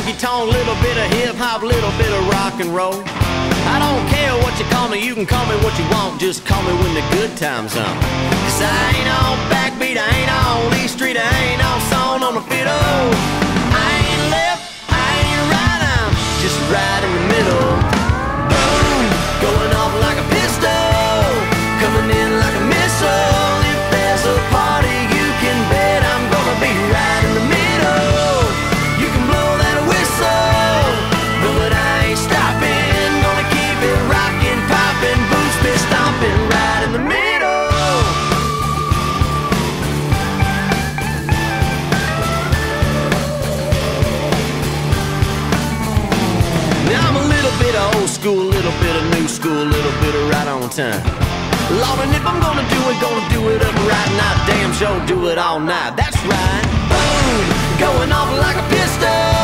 honky-tonk, little bit of hip-hop, little bit of rock and roll. I don't care what you call me, you can call me what you want, just call me when the good time's on. 'Cause I ain't on backbeat, I ain't on East Street, I ain't on song on the fiddle. I ain't left, I ain't right, I'm just right in the middle. Boom, going off like a pistol, coming in like a missile. If there's a party, you can bet I'm gonna be right in the middle. You can blow that whistle, but I ain't stopping. Gonna keep it rocking, popping, boots be stomping right in the middle. Now I'm a little bit of old school, a little bit of new school, a little bit of right on time. Lord, and if I'm gonna do it up right now, damn sure do it all night. That's right. Boom, going off like a pistol.